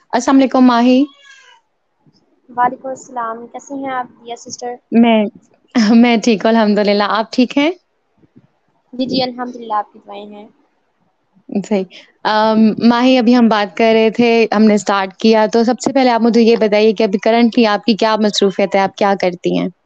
السلام علیکم ماہی. وعلیکم السلام، کیسی ہیں آپ دیا سسٹر؟ میں ٹھیک ہوں الحمد للہ. آپ ٹھیک ہیں؟ جی جی الحمد للہ، آپ کی دعائیں ہیں. صحیح. ماہی ابھی ہم بات کر رہے تھے، ہم نے اسٹارٹ کیا تو سب سے پہلے آپ مجھے یہ بتائیے کہ ابھی کرنٹلی آپ کی کیا مصروفیت ہے، آپ کیا کرتی ہیں؟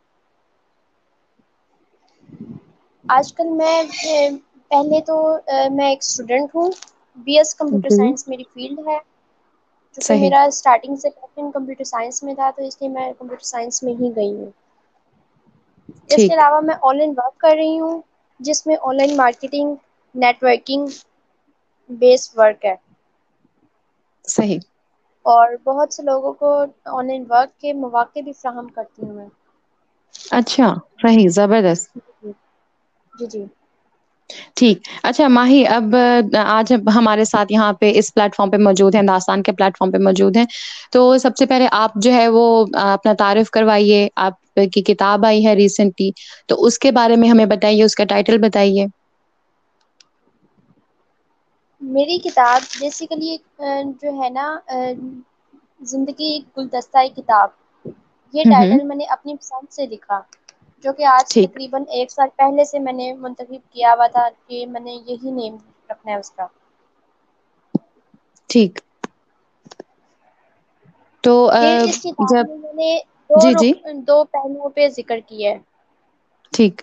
آج کل میں پہلے تو میں ایک اسٹوڈینٹ ہوں. بی ایس کمپیوٹر جی. سائنس میری فیلڈ ہے. چونکہ صحیح. میرا اسٹارٹنگ سے کمپیوٹر سائنس میں تھا تو اس لیے میں کمپیوٹر سائنس میں ہی گئی ہوں. اس کے ٹھیک. علاوہ میں آن لائن ورک کر رہی ہوں، جس میں online marketing, networking base work ہے. صحیح. اور بہت سے لوگوں کو آن لائن ورک کے مواقع بھی فراہم کرتی ہوں میں. اچھا. صحیح زبردست. جی جی. ٹھیک. اچھا ماہی، اب آج ہمارے ساتھ یہاں پہ اس پلیٹ فارم پہ موجود ہیں، داستان کے پلیٹ فارم پہ موجود ہیں. تو سب سے پہلے آپ جو ہے وہ اپنا تعارف کروائیے. آپ کی کتاب آئی ہے ریسنٹلی، تو اس کے بارے میں ہمیں بتائیے، اس کا ٹائٹل بتائیے. میری کتاب بیسیکلی جو ہے نا زندگی ایک گلدستہ کتاب، یہ ہوں ہوں. ٹائٹل میں نے اپنی پسند سے لکھا، جو کہ آج ٹھیک. تقریباً 1 سال پہلے سے میں نے منتخب کیا ہوا تھا کہ میں نے یہی نیم رکھنا ہے اس کا. ٹھیک. تو پھر اس کتاب جب میں میں نے جی جی دو پہلوؤں پہ ذکر کیا ہے. ٹھیک.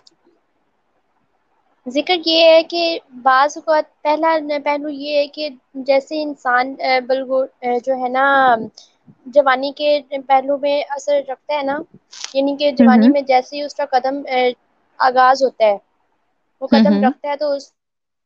ذکر یہ ہے کہ بعض اوقات پہلا پہلو یہ ہے کہ جیسے انسان جو ہے نا جوانی کے پہلو میں اثر رکھتا ہے نا، یعنی کہ ہوں جوانی ہوں. میں جیسے ہی اس کا قدم آغاز ہوتا ہے، وہ ہوں قدم ہوں. رکھتا ہے تو اس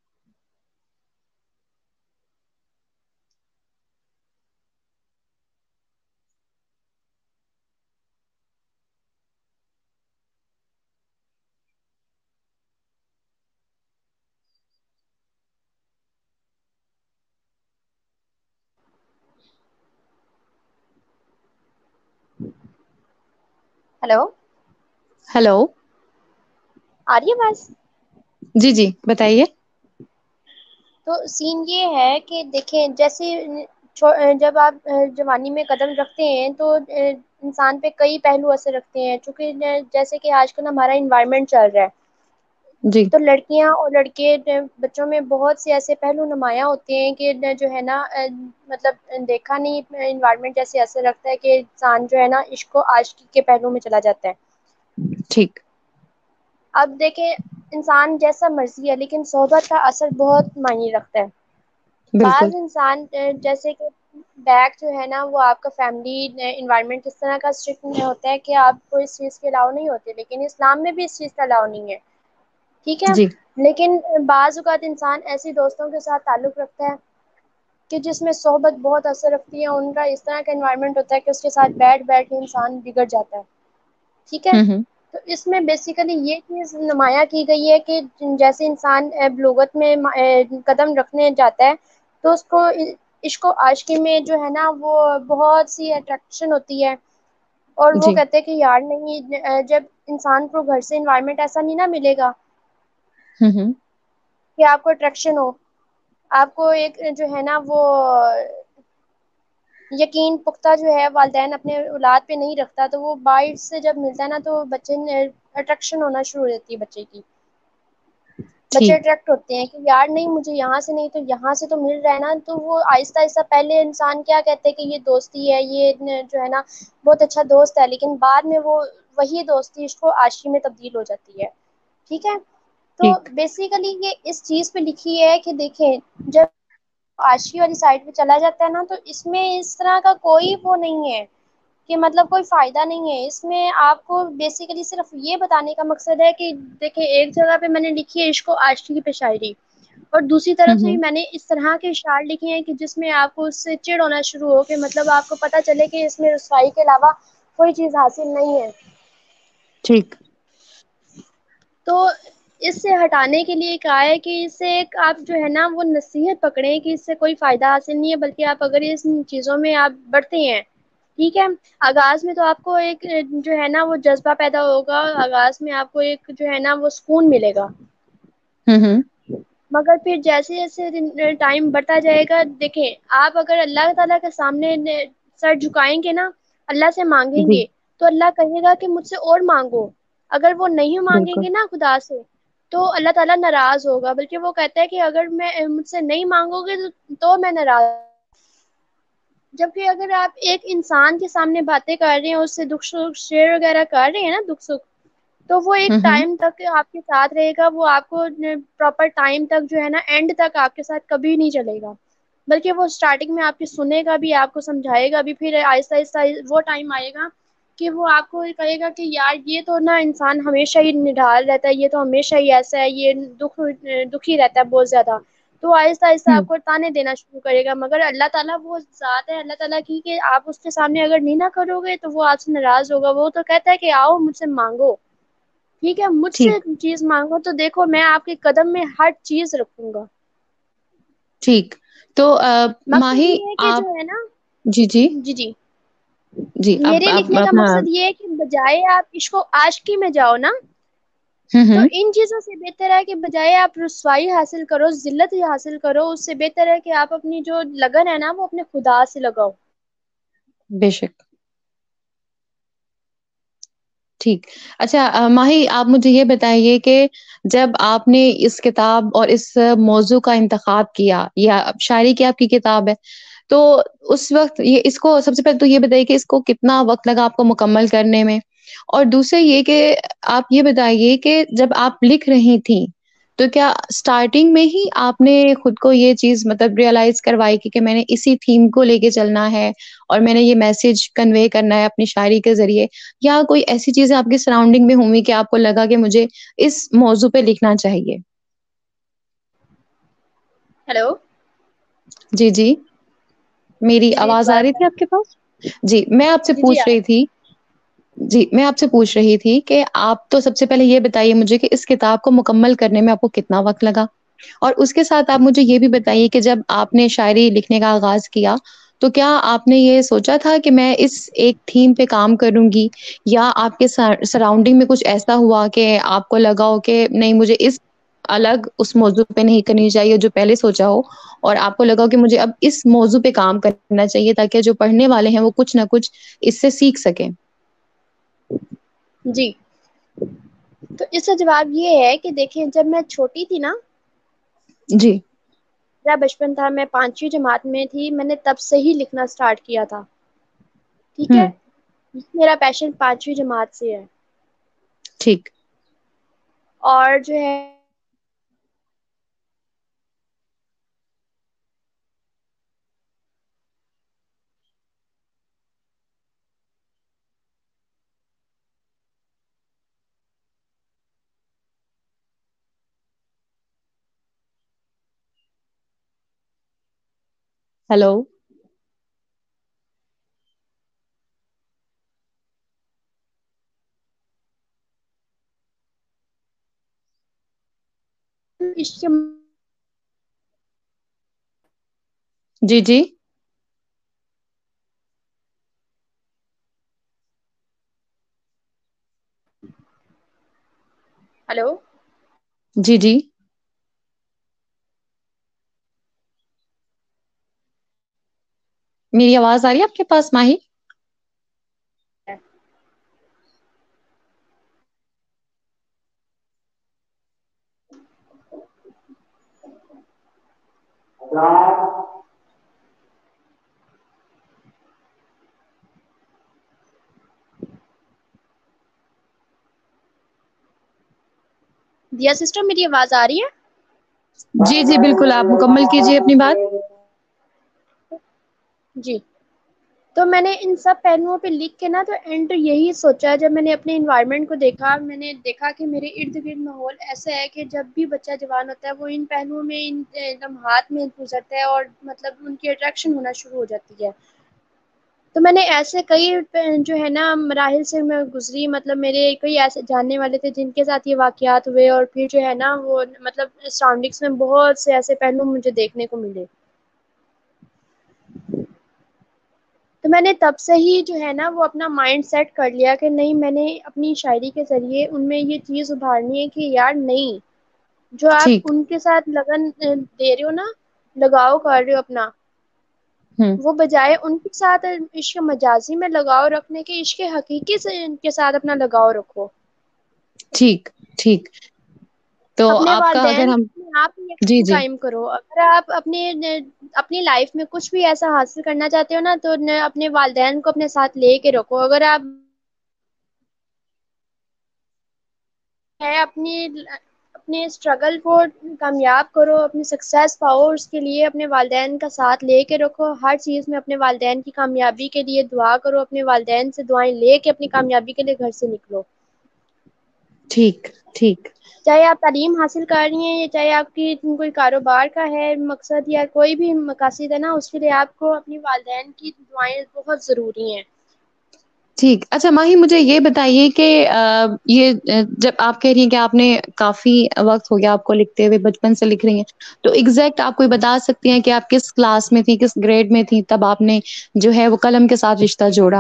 ہلو. ہیلو. آ رہی ہے آواز؟ جی جی بتائیے. تو سین یہ ہے کہ دیکھیں، جیسے جب آپ جوانی میں قدم رکھتے ہیں تو انسان پہ کئی پہلو اثر رکھتے ہیں، چونکہ جیسے کہ آج کل ہمارا انوائرمنٹ چل رہا ہے، جی. تو لڑکیاں اور لڑکے بچوں میں بہت سے ایسے پہلو نمایاں ہوتے ہیں کہ جو ہے نا مطلب دیکھا نہیں انوائرمنٹ جیسے اثر رکھتا ہے کہ انسان جو ہے نا عشق و عاشقی کے پہلو میں چلا جاتا ہے. ٹھیک. اب دیکھیں، انسان جیسا مرضی ہے لیکن صحبت کا اثر بہت معنی رکھتا ہے. بالکل. بعض انسان جیسے کہ بیک جو ہے نا وہ آپ کا فیملی انوائرمنٹ اس طرح کا اسٹرکٹ نہیں ہوتا ہے کہ آپ کو اس چیز کے الاؤ نہیں ہوتے، لیکن اسلام میں بھی اس چیز کا الاؤ نہیں ہے. ٹھیک ہے. جی. لیکن بعض اوقات انسان ایسی دوستوں کے ساتھ تعلق رکھتا ہے کہ جس میں صحبت بہت اثر رکھتی ہے، ان کا اس طرح کا انوائرمنٹ ہوتا ہے کہ اس کے ساتھ بیٹھ بیٹھ کے انسان بگڑ جاتا ہے. ٹھیک ہے. ہوں ہوں. تو اس میں بیسیکلی یہ چیز نمایاں کی گئی ہے کہ جیسے انسان بلوغت میں قدم رکھنے جاتا ہے تو اس کو عشق و عاشقی میں جو ہے نا وہ بہت سی اٹریکشن ہوتی ہے، اور وہ جی. کہتے ہیں کہ یار نہیں، جب انسان کو گھر سے انوائرمنٹ ایسا نہیں نا ملے گا ہوں ہوں. کہ آپ کو اٹریکشن ہو، آپ کو ایک جو ہے نا وہ یقین پختہ جو ہے والدین اپنے اولاد پہ نہیں رکھتا، تو وہ باہر سے جب ملتا ہے نا تو بچے اٹریکشن ہونا شروع ہو جاتی ہے بچے کی. بچے ٹھیک. اٹریکٹ ہوتے ہیں کہ یار نہیں، مجھے یہاں سے نہیں تو یہاں سے تو مل رہا ہے نا. تو وہ آہستہ آہستہ پہلے انسان کیا کہتے ہیں کہ یہ دوستی ہے، یہ جو ہے نا بہت اچھا دوست ہے، لیکن بعد میں وہ وہی دوستی عشق و عاشقی میں تبدیل ہو جاتی ہے. ٹھیک ہے. تو ٹھیک. بیسیکلی یہ اس چیز پہ لکھی ہے کہ دیکھیں، جب عاشقی والی سائڈ پہ چلا جاتا ہے نا تو اس میں اس طرح کا کوئی وہ نہیں ہے کہ مطلب کوئی فائدہ نہیں ہے. اس میں آپ کو بیسیکلی صرف یہ بتانے کا مقصد ہے کہ دیکھیں، ایک جگہ پہ میں نے لکھی ہے عشق و عاشقی پہ شاعری، اور دوسری ہوں طرف سے ہوں. میں نے اس طرح کے اشعار لکھے ہیں کہ جس میں آپ کو اس سے چڑ ہونا شروع ہو، کہ مطلب آپ کو پتہ چلے کہ اس میں رسوائی کے علاوہ کوئی چیز حاصل نہیں ہے. ٹھیک. تو اس سے ہٹانے کے لیے کہا ہے کہ اس سے ایک آپ جو ہے نا وہ نصیحت پکڑیں کہ اس سے کوئی فائدہ حاصل نہیں ہے، بلکہ آپ اگر ان چیزوں میں آپ بڑھتے ہیں، ٹھیک ہے. آغاز میں تو آپ کو ایک جو ہے نا وہ جذبہ پیدا ہوگا، آغاز میں آپ کو ایک جو ہے نا وہ سکون ملے گا، ہوں ہوں. مگر پھر جیسے جیسے ٹائم بڑھتا جائے گا، دیکھیں آپ اگر اللہ تعالیٰ کے سامنے سر جھکائیں گے نا، اللہ سے مانگیں جی گے، تو اللہ کہے گا کہ مجھ سے اور مانگو. اگر وہ نہیں مانگیں بالکل. گے نا خدا سے، تو اللہ تعالیٰ ناراض ہوگا. بلکہ وہ کہتا ہے کہ اگر میں مجھ سے نہیں مانگو گے تو میں ناراض. جبکہ اگر آپ ایک انسان کے سامنے باتیں کر رہے ہیں، اس سے دکھ سکھ شیئر وغیرہ کر رہے ہیں نا، دکھ سکھ، تو وہ ایک ہوں. ٹائم تک آپ کے ساتھ رہے گا. وہ آپ کو پراپر ٹائم تک جو ہے نا، اینڈ تک آپ کے ساتھ کبھی نہیں چلے گا. بلکہ وہ اسٹارٹنگ میں آپ کی سنے گا بھی، آپ کو سمجھائے گا بھی، پھر آہستہ آہستہ وہ ٹائم آئے گا کہ وہ آپ کو کہے گا کہ یار یہ تو نا انسان ہمیشہ ہی نڈھال رہتا ہے، یہ تو ہمیشہ ہی ایسا ہے، یہ دکھی رہتا ہے بہت زیادہ. تو آہستہ آہستہ ہوں. آپ کو تانے دینا شروع کرے گا. مگر اللہ تعالیٰ وہ ذات ہے اللہ تعالیٰ کی کہ آپ اس کے سامنے اگر نہیں نہ کرو گے تو وہ آپ سے ناراض ہوگا. وہ تو کہتا ہے کہ آؤ مجھ سے مانگو، ٹھیک ہے، مجھ سے ٹھیک. چیز مانگو تو دیکھو میں آپ کے قدم میں ہر چیز رکھوں گا. ٹھیک. تو مقصد ماہی یہ ہے کہ آپ. جو ہے نا، جی جی. جی جی، جی اب میرے لکھنے کا اپنا. مقصد یہ ہے کہ بجائے آپ عشق و عاشقی میں جاؤ نا، ہوں تو ہوں. ان چیزوں سے بہتر ہے کہ بجائے آپ رسوائی حاصل کرو، ذلت حاصل کرو، اس سے بہتر ہے کہ آپ اپنی جو لگن ہے نا وہ اپنے خدا سے لگاؤ. بے شک. ٹھیک. اچھا ماہی آپ مجھے یہ بتائیے کہ جب آپ نے اس کتاب اور اس موضوع کا انتخاب کیا، یا شاعری کی آپ کی کتاب ہے، تو اس وقت یہ اس کو سب سے پہلے تو یہ بتائیے کہ اس کو کتنا وقت لگا آپ کو مکمل کرنے میں، اور دوسرے یہ کہ آپ یہ بتائیے کہ جب آپ لکھ رہی تھیں تو کیا اسٹارٹنگ میں ہی آپ نے خود کو یہ چیز مطلب ریئلائز کروائی کہ میں نے اسی تھیم کو لے کے چلنا ہے اور میں نے یہ میسج کنوے کرنا ہے اپنی شاعری کے ذریعے، یا کوئی ایسی چیزیں آپ کی سراؤنڈنگ میں ہوئی کہ آپ کو لگا کہ مجھے اس موضوع پہ لکھنا چاہیے؟ ہیلو. جی جی. میری جی جی آواز آ دوبارہ رہی تھی آپ کے پاس؟ جی میں آپ سے جی جی پوچھ رہی تھی. جی میں آپ سے پوچھ رہی تھی کہ آپ تو سب سے پہلے یہ بتائیے مجھے کہ اس کتاب کو مکمل کرنے میں آپ کو کتنا وقت لگا، اور اس کے ساتھ آپ مجھے یہ بھی بتائیے کہ جب آپ نے شاعری لکھنے کا آغاز کیا تو کیا آپ نے یہ سوچا تھا کہ میں اس ایک تھیم پہ کام کروں گی، یا آپ کے سراؤنڈنگ میں کچھ ایسا ہوا کہ آپ کو لگا ہو کہ نہیں مجھے اس الگ اس موضوع پہ نہیں کرنی چاہیے جو پہلے سوچا ہو، اور آپ کو لگا ہو کہ مجھے اب اس موضوع پہ کام کرنا چاہیے تاکہ جو پڑھنے والے ہیں وہ کچھ نہ کچھ اس سے سیکھ سکیں؟ جی، تو اس کا جواب یہ ہے کہ دیکھیں جب میں چھوٹی تھی نا، جی. میرا بچپن تھا، میں 5ویں جماعت میں تھی، میں نے تب سے ہی لکھنا اسٹارٹ کیا تھا. ٹھیک ہے، ہوں. میرا پیشن 5ویں جماعت سے ہے. ٹھیک. اور جو ہے ہیلو. جی جی. ہلو. جی جی. میری آواز آ رہی ہے آپ کے پاس ماہی؟ دیا سسٹر میری آواز آ رہی ہے؟ جی جی بالکل، آپ مکمل کیجیے اپنی بات. جی، تو میں نے ان سب پہلوؤں پہ لکھ کے نا تو اینڈ یہی سوچا، جب میں نے اپنے انوائرمنٹ کو دیکھا، میں نے دیکھا کہ میرے ارد گرد ماحول ایسا ہے کہ جب بھی بچہ جوان ہوتا ہے وہ ان پہلوؤں میں ان لمحات میں گزرتا ہے اور مطلب ان کی اٹریکشن ہونا شروع ہو جاتی ہے. تو میں نے ایسے کئی جو ہے نا مراحل سے میں گزری، مطلب میرے کئی ایسے جاننے والے تھے جن کے ساتھ یہ واقعات ہوئے، اور پھر جو ہے نا وہ مطلب سراؤنڈنگس میں بہت سے ایسے پہلو مجھے دیکھنے کو ملے. تو میں نے تب سے ہی جو ہے نا وہ اپنا مائنڈ سیٹ کر لیا کہ نہیں، میں نے اپنی شاعری کے ذریعے ان میں یہ چیز ابھارنی ہے کہ یار نہیں، جو آپ ٹھیک۔ ان کے ساتھ لگن دے رہے ہو نا، لگاؤ کر رہے ہو اپنا، ہوں۔ وہ بجائے ان کے ساتھ عشق مجازی میں لگاؤ رکھنے کے، عشق حقیقی سے ان کے ساتھ اپنا لگاؤ رکھو۔ ٹھیک ٹھیک۔ تو اپنے آپ کا اگر والدین ہم، میں آپ جی یقین جی، قائم کرو۔ اگر آپ اپنی لائف میں کچھ بھی ایسا حاصل کرنا چاہتے ہو نا، تو اپنے والدین کو اپنے ساتھ لے کے رکھو۔ اگر آپ ہے اپنے اسٹرگل کو کامیاب کرو، اپنی سکسیس پاؤ، اس کے لیے اپنے والدین کا ساتھ لے کے رکھو۔ ہر چیز میں اپنے والدین کی کامیابی کے لیے دعا کرو، اپنے والدین سے دعائیں لے کے اپنی کامیابی کے لیے گھر سے نکلو۔ ٹھیک ٹھیک۔ چاہے آپ تعلیم حاصل کر رہی ہیں، یا چاہے آپ کی کوئی کاروبار کا ہے مقصد، یا کوئی بھی مقاصد ہے نا، اس کے لیے آپ کو اپنی والدین کی دعائیں بہت ضروری ہیں۔ ٹھیک۔ اچھا ماہی، مجھے یہ بتائیے کہ یہ جب آپ کہہ رہی ہیں کہ آپ نے کافی وقت ہو گیا آپ کو لکھتے ہوئے، بچپن سے لکھ رہی ہیں، تو ایگزیکٹ آپ کوئی بتا سکتی ہیں کہ آپ کس کلاس میں تھی، کس گریڈ میں تھی تب آپ نے جو ہے وہ قلم کے ساتھ رشتہ جوڑا؟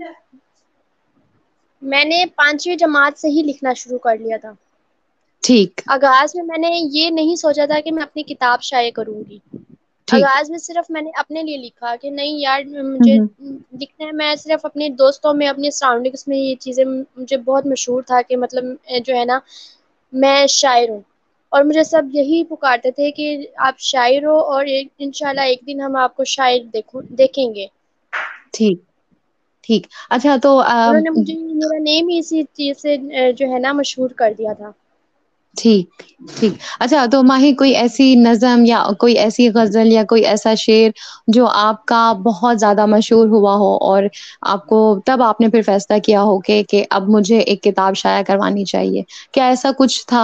میں نے 5ویں جماعت سے ہی لکھنا شروع کر لیا تھا۔ ٹھیک آغاز میں نے یہ نہیں سوچا تھا کہ میں اپنی کتاب شائع کروں گی۔ ٹھیک۔ آغاز میں صرف میں نے اپنے لیے لکھا کہ نہیں یار، ہوں مجھے ہوں، لکھنا ہے۔ میں صرف اپنے دوستوں میں، اپنے سراؤنڈنگس میں یہ چیزیں مجھے بہت مشہور تھا کہ مطلب جو ہے نا، میں شاعر ہوں، اور مجھے سب یہی پکارتے تھے کہ آپ شاعر ہو، اور انشاءاللہ ایک دن ہم آپ کو شاعر دیکھیں گے۔ ٹھیک ٹھیک۔ اچھا تو انہوں نے مجھے میرا نیم ہی اسی چیز سے جو ہے نا مشہور کر دیا تھا۔ ٹھیک ٹھیک۔ اچھا تو ماہی، کوئی ایسی نظم یا کوئی ایسی غزل یا کوئی ایسا شعر جو آپ کا بہت زیادہ مشہور ہوا ہو، اور آپ کو تب آپ نے پھر فیصلہ کیا ہو کہ اب مجھے ایک کتاب شائع کروانی چاہیے، کیا ایسا کچھ تھا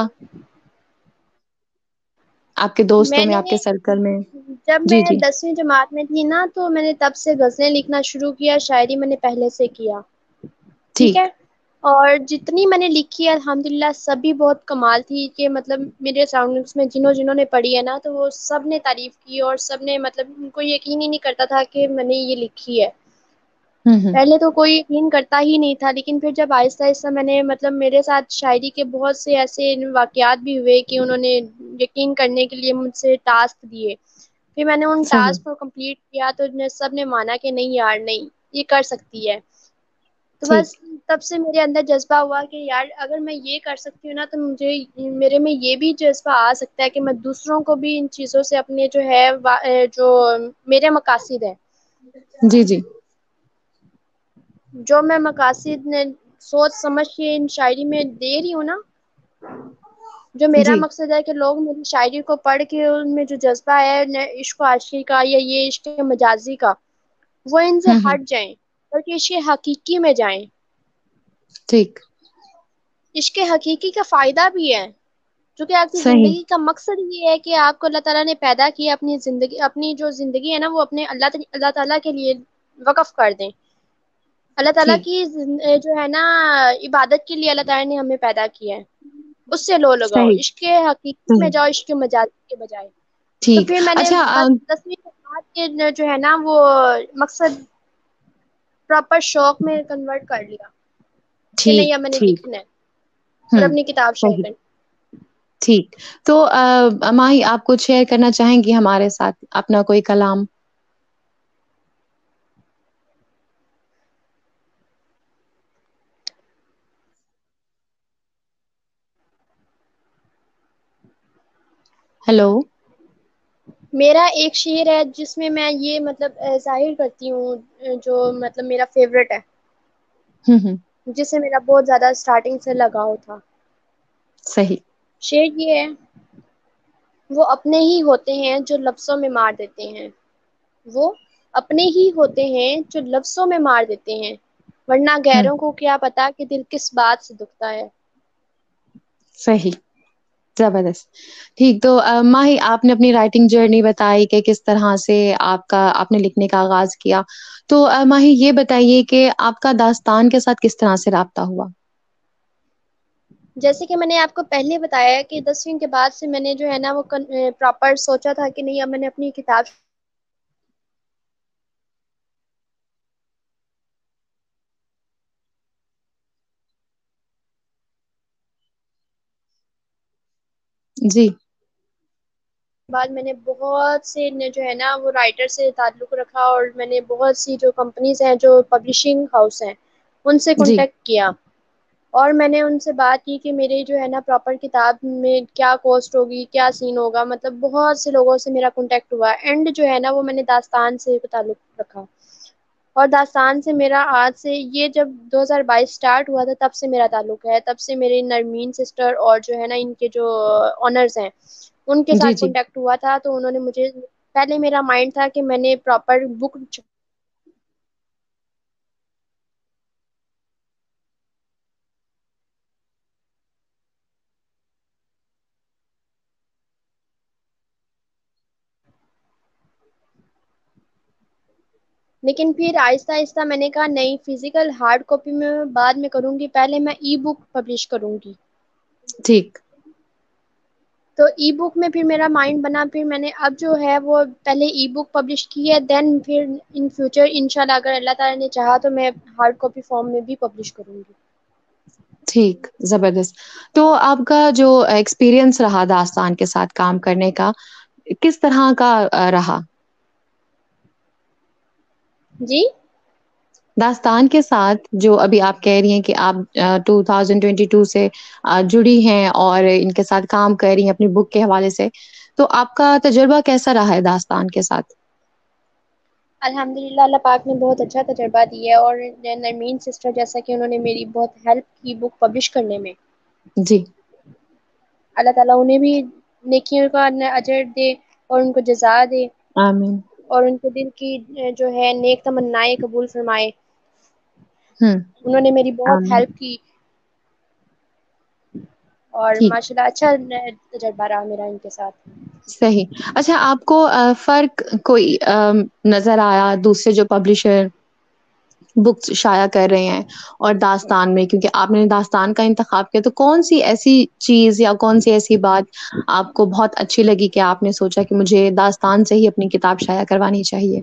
آپ کے دوستوں میں میں، نے آپ کے سرکل میں؟ جب جی میں جی۔ 10ویں جماعت میں تھی نا، تو میں نے تب سے غزلیں لکھنا شروع کیا۔ شاعری میں نے پہلے سے کیا، ٹھیک ہے۔ ٹھیک۔ اور جتنی میں نے لکھی ہے الحمدللہ سبھی بہت کمال تھی، کہ مطلب میرے سراؤنڈنگس میں جنہوں نے پڑھی ہے نا، تو وہ سب نے تعریف کی، اور سب نے مطلب ان کو یقین ہی نہیں کرتا تھا کہ میں نے یہ لکھی ہے۔ ہوں ہوں، پہلے تو کوئی یقین کرتا ہی نہیں تھا، لیکن پھر جب آہستہ آہستہ میں نے مطلب میرے ساتھ شاعری کے بہت سے ایسے واقعات بھی ہوئے کہ انہوں نے یقین کرنے کے لیے مجھ سے ٹاسک دیے، پھر میں نے ان صحیح۔ ٹاسک کو کمپلیٹ کیا، تو سب نے مانا کہ نہیں یار، نہیں یہ کر سکتی ہے۔ تو ٹھیک بس تب سے میرے اندر جذبہ ہوا کہ یار اگر میں یہ کر سکتی ہوں نا، تو مجھے میرے میں یہ بھی جذبہ آ سکتا ہے کہ میں دوسروں کو بھی ان چیزوں سے اپنے جو ہے جو میرے مقاصد ہیں، جی جی۔ جو میں مقاصد نے سوچ سمجھ کے ان شاعری میں دے رہی ہوں نا، جو میرا جی۔ مقصد ہے کہ لوگ میری شاعری کو پڑھ کے ان میں جو جذبہ ہے عشق و عاشقی کا، یا یہ عشق مجازی کا، وہ ان سے ہوں ہوں، ہٹ جائیں، بلکہ عشق حقیقی میں جائیں۔ ٹھیک۔ عشق حقیقی کا فائدہ بھی ہے، جو کہ آپ کی صحیح۔ زندگی کا مقصد یہ ہے کہ آپ کو اللہ تعالیٰ نے پیدا کیا، اپنی زندگی، اپنی جو زندگی ہے نا، وہ اپنے اللہ تعالیٰ کے لیے وقف کر دیں۔ اللہ تعالیٰ ٹھیک۔ کی جو ہے نا عبادت کے لیے اللہ تعالیٰ نے ہمیں پیدا کیا ہے، اس سے لو لگاؤ، صحیح۔ عشق حقیقی میں صحیح۔ جاؤ، عشق مجازی کے بجائے۔ تو ٹھیک۔ پھر میں نے اچھا بس 10ویں جماعت کے جو ہے نا وہ مقصد پراپر شوق میں کنورٹ کر لیا کہ ٹھیک نہیں اب میں نے ٹھیک۔ لکھنا ہے اور ہوں، اپنی کتاب شائع صحیح۔ کرنی۔ ٹھیک۔ تو ماہی، آپ کچھ شیئر کرنا چاہیں گی ہمارے ساتھ اپنا کوئی کلام؟ ہیلو؟ میرا ایک شعر ہے جس میں یہ مطلب ظاہر کرتی ہوں، جو مطلب میرا فیوریٹ ہے، ہوں ہوں، جس سے میرا بہت زیادہ سٹارٹنگ سے لگاؤ تھا۔ صحیح۔ شعر یہ ہے: وہ اپنے ہی ہوتے ہیں جو لفظوں میں مار دیتے ہیں، وہ اپنے ہی ہوتے ہیں جو لفظوں میں مار دیتے ہیں، ورنہ ہوں، غیروں کو کیا پتا کہ دل کس بات سے دکھتا ہے۔ صحیح۔ زبردست۔ ٹھیک۔ تو ماہی، آپ نے اپنی رائٹنگ جرنی بتائی کہ کس طرح سے آپ نے لکھنے کا آغاز کیا، تو ماہی یہ بتائیے کہ آپ کا داستان کے ساتھ کس طرح سے رابطہ ہوا؟ جیسے کہ میں نے آپ کو پہلے بتایا کہ 10ویں کے بعد سے میں نے جو ہے نا وہ پراپر سوچا تھا کہ نہیں اب میں نے اپنی کتاب جی بعد میں نے بہت سے جو ہے نا وہ رائٹر سے تعلق رکھا، اور میں نے بہت سی جو کمپنیز ہیں جو پبلشنگ ہاؤس ہیں ان سے جی کانٹیکٹ کیا، اور میں نے ان سے بات کی کہ میرے جو ہے نا پراپر کتاب میں کیا کوسٹ ہوگی، کیا سین ہوگا، مطلب بہت سے لوگوں سے میرا کانٹیکٹ ہوا، اینڈ جو ہے نا وہ میں نے داستان سے تعلق رکھا، اور داستان سے میرا آج سے یہ جب 2022 اسٹارٹ ہوا تھا تب سے میرا تعلق ہے، تب سے میرے نرمین سسٹر اور جو ہے نا ان کے جو آنرز ہیں ان کے جی ساتھ جی کانٹیکٹ ہوا تھا، تو انہوں نے مجھے پہلے میرا مائنڈ تھا کہ میں نے پراپر بک، لیکن پھر آہستہ آہستہ میں نے کہا نہیں، فزیکل ہارڈ کاپی میں بعد میں کروں گی، پہلے میں ای بک پبلش کروں گی۔ ٹھیک تو ای بک میں پھر میرا مائنڈ بنا، پھر میں نے اب جو ہے وہ پہلے ای بک پبلش کی ہے، دین پھر ان فیوچر انشاءاللہ اگر اللہ تعالی نے چاہا تو میں ہارڈ کاپی فارم میں بھی پبلش کروں گی۔ ٹھیک زبردست۔ تو آپ کا جو ایکسپیرئنس رہا داستان کے ساتھ کام کرنے کا کس طرح کا رہا؟ جی داستان کے ساتھ جو ابھی آپ کہہ رہی ہیں کہ آپ 2022 سے جڑی ہیں اور ان کے ساتھ کام کر رہی ہیں اپنی بک کے حوالے سے، تو آپ کا تجربہ کیسا رہا ہے داستان کے ساتھ؟ الحمد للہ اللہ پاک نے بہت اچھا تجربہ دیا ہے، اور نرمین سسٹر جیسا کہ انہوں نے میری بہت ہیلپ کی بک پبلش کرنے میں، جی اللہ تعالیٰ انہیں بھی نیکیوں کا اجر دے اور ان کو جزا دے، آمین۔ اور ان کے دل کی جو ہے نیک تمنائیں قبول فرمائے۔ ہوں انہوں نے میری بہت آمین۔ ہیلپ کی، اور ٹھیک ماشاء اللہ اچھا تجربہ رہا میرا ان کے ساتھ۔ صحیح۔ اچھا آپ کو فرق کوئی نظر آیا دوسرے جو پبلشر بکس شائع کر رہے ہیں اور داستان میں، کیونکہ آپ نے داستان کا انتخاب کیا، تو کون سی ایسی چیز یا کون سی ایسی بات آپ کو بہت اچھی لگی کہ آپ نے سوچا کہ مجھے داستان سے ہی اپنی کتاب شائع کروانی چاہیے؟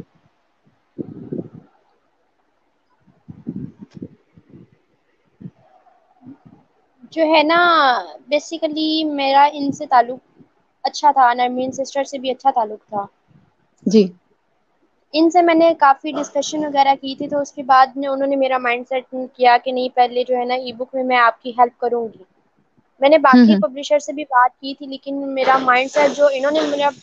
جو ہے نا بیسیکلی میرا ان سے تعلق اچھا تھا، نرمین سسٹر سے بھی اچھا تعلق تھا، جی ان سے میں نے کافی ڈسکشن وغیرہ کی تھی، تو اس کے بعد میں انہوں نے میرا مائنڈ سیٹ کیا کہ نہیں پہلے جو ہے نا ای بک میں آپ کی ہیلپ کروں گی۔ میں نے ہوں باقی ہوں پبلشر سے بھی بات کی تھی، لیکن میرا مائنڈ سیٹ جو انہوں نے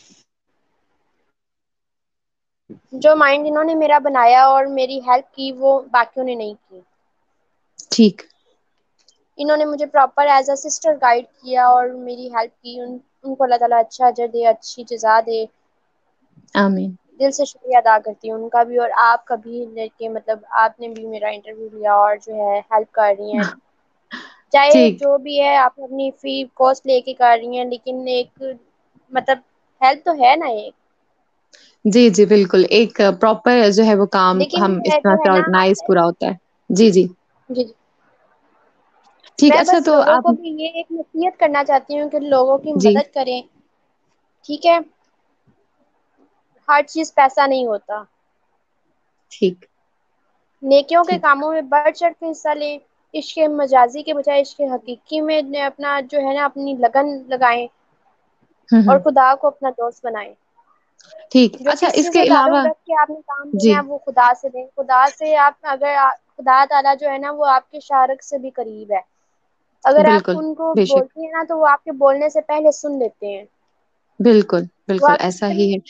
جو مائنڈ انہوں نے میرا بنایا اور میری ہیلپ کی وہ باقیوں نے نہیں کی۔ ٹھیک انہوں نے مجھے proper as a sister guide کیا اور میری ہیلپ کی، ان کو اللہ تعالیٰ اچھا اجر دے، اچھی جزا دے، آمین۔ دل سے شکریہ ادا کرتی ہوں ان کا بھی، اور آپ کا بھی کہ مطلب آپ نے بھی میرا انٹرویو لیا اور جو ہے ہیلپ کر رہی ہیں، چاہے ٹھیک جو بھی ہے آپ اپنی فری کاسٹ لے کے کر رہی ہیں، لیکن ایک مطلب ہیلپ تو ہے نا ایک۔ جی جی بالکل، ایک پراپر جو ہے وہ کام لیکن ہم اس طرح جو ہے سے نا آرگنائز پورا ہوتا ہے۔ جی جی جی جی ٹھیک، میں اچھا بس تو لوگوں آپ کو بھی یہ ایک نصیحت کرنا چاہتی ہوں کہ لوگوں کی جی مدد کریں، ٹھیک ہے؟ ہر چیز پیسہ نہیں ہوتا، ٹھیک نیکیوں کے ٹھیک کاموں میں بڑھ چڑھ کے حصہ لیں، عشق مجازی کے بجائے عشق حقیقی میں اپنا جو ہے نا اپنی لگن لگائیں، اور ہوں خدا کو اپنا دوست بنائیں۔ ٹھیک جو اچھا اس کسی کے سے علاوہ تعلق رکھ کے آپ نے کام جی لینا ہے وہ خدا سے لیں، خدا سے آپ اگر خدا تعالیٰ جو ہے نا وہ آپ کے شارک سے بھی قریب ہے، اگر آپ بالکل ان کو بے شک بولتی ہیں نا تو وہ آپ کے بولنے سے پہلے سن لیتے ہیں، بالکل وہ بالکل آپ کی ایسا اتنی ہی ہے۔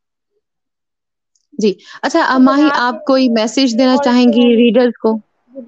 جی اچھا ماہی گناہ سے آپ کوئی میسج دینا اور چاہیں جو گی ہے ریڈرز کو؟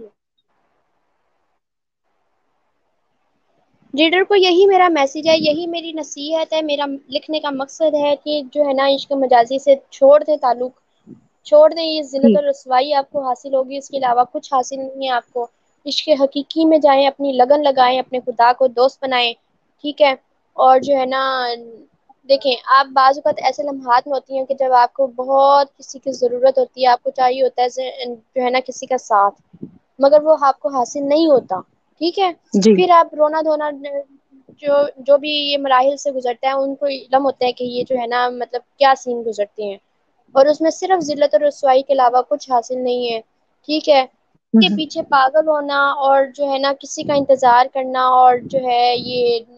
ریڈر کو یہی میرا میسج ہے، یہی میری نصیحت ہے، میرا لکھنے کا مقصد ہے کہ جو ہے نا عشق مجازی سے چھوڑ دیں تعلق، چھوڑ دیں یہ ذلت ٹھیک اور رسوائی آپ کو حاصل ہوگی، اس کے علاوہ کچھ حاصل نہیں ہے آپ کو، عشق حقیقی میں جائیں، اپنی لگن لگائیں، اپنے خدا کو دوست بنائیں، ٹھیک ہے؟ اور جو ہے نا دیکھیں آپ بعض اوقات ایسے لمحات میں ہوتی ہیں کہ جب آپ کو بہت کسی کی ضرورت ہوتی ہے، آپ کو چاہیے ہوتا ہے جو ہے نا کسی کا ساتھ، مگر وہ آپ کو حاصل نہیں ہوتا، ٹھیک ہے؟ جی پھر آپ رونا دھونا جو بھی یہ مراحل سے گزرتا ہے ان کو علم ہوتا ہے کہ یہ جو ہے نا مطلب کیا سین گزرتے ہیں، اور اس میں صرف ذلت اور رسوائی کے علاوہ کچھ حاصل نہیں ہے، ٹھیک ہے؟ کے پیچھے پاگل ہونا اور جو ہے نا کسی کا انتظار کرنا اور جو ہے یہ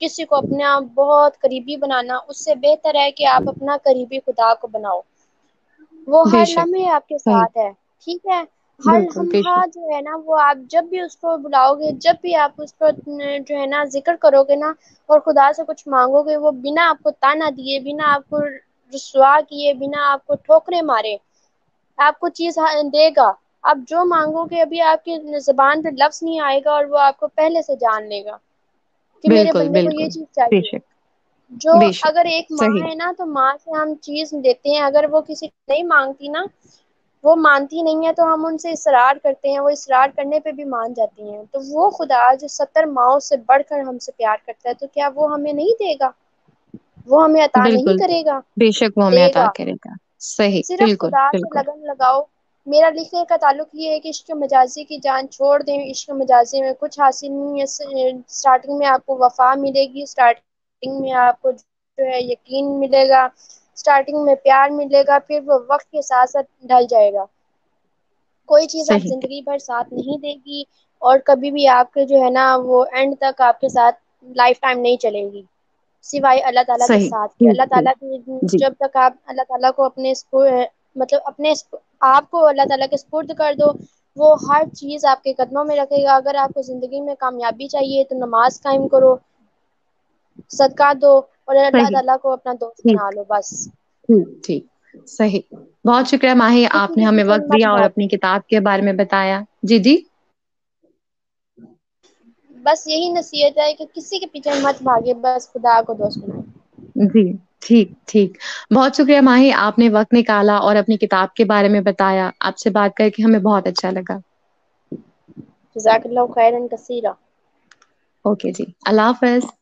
کسی کو اپنے آپ بہت قریبی بنانا، اس سے بہتر ہے کہ آپ اپنا قریبی خدا کو بناؤ، وہ بے ہر شک، لمحے آپ کے صحیح، ساتھ ہے، ٹھیک ہے؟ ہر بالکل بے لمحہ شک، جو ہے نا وہ آپ جب بھی اس کو بلاؤ گے، جب بھی آپ اس کو جو ہے نا ذکر کرو گے نا اور خدا سے کچھ مانگو گے، وہ بنا آپ کو تانا دیے، بنا آپ کو رسوا کیے، بنا آپ کو ٹھوکرے مارے آپ کو چیز دے گا۔ آپ جو مانگو گے ابھی آپ کی زبان پہ لفظ نہیں آئے گا اور وہ آپ کو پہلے سے جان لے گا کہ میرے بالکل بندے کو یہ بالکل چیز بے چاہیے۔ شک، جو بے شک، اگر ایک ماں صحیح، ہے نا تو ماں سے ہم چیز دیتے ہیں، اگر وہ کسی کو نہیں مانگتی نا، وہ مانتی نہیں ہے تو ہم ان سے اصرار کرتے ہیں، وہ اصرار کرنے پہ بھی مان جاتی ہیں، تو وہ خدا جو 70 ماؤں سے بڑھ کر ہم سے پیار کرتا ہے تو کیا وہ ہمیں نہیں دے گا؟ وہ ہمیں عطا نہیں بالکل، کرے گا؟ بے شک وہ ہمیں دے عطا گا۔ کرے گا، صحیح، صرف بالکل خدا سے بالکل، لگن لگاؤ۔ میرا لکھنے کا تعلق یہ ہے کہ عشق مجازی کی جان چھوڑ دیں، عشق مجازی میں کچھ حاصل نہیں ہے۔ اسٹارٹنگ میں آپ کو وفا ملے گی، اسٹارٹنگ میں آپ کو جو ہے یقین ملے گا، اسٹارٹنگ میں پیار ملے گا، پھر وہ وقت کے ساتھ ساتھ ڈھل جائے گا۔ کوئی چیز آپ صحیح، زندگی بھر ساتھ نہیں دے گی اور کبھی بھی آپ کے جو ہے نا وہ اینڈ تک آپ کے ساتھ لائف ٹائم نہیں چلے گی، سوائے اللہ تعالیٰ کے صحیح، ساتھ کے۔ ٹھیک اللہ ٹھیک، تعالیٰ کی جی، جب تک آپ اللہ تعالیٰ کو اپنے مطلب اپنے آپ کو اللہ تعالیٰ کے سپرد کر دو، وہ ہر چیز آپ کے قدموں میں رکھے گا۔ اگر آپ کو زندگی میں کامیابی چاہیے تو نماز قائم کرو، صدقہ دو اور اللہ صحیح، تعالیٰ کو اپنا دوست ٹھیک بنا لو بس۔ ٹھیک ٹھیک، صحیح، بہت شکریہ ماہی، کسی آپ نے کے ہمیں پیچھے وقت مت دیا اور بھاگو، اپنی کتاب کے بارے میں بتایا، جی جی، بس یہی نصیحت ہے کہ کسی کے پیچھے مت بھاگے، بس خدا کو دوست بنائے۔ جی، ٹھیک ٹھیک، بہت شکریہ ماہی، آپ نے وقت نکالا اور اپنی کتاب کے بارے میں بتایا، آپ سے بات کر کے ہمیں بہت اچھا لگا۔ جزاک اللہ خیرا کثیرا۔ اوکے جی، اللہ حافظ۔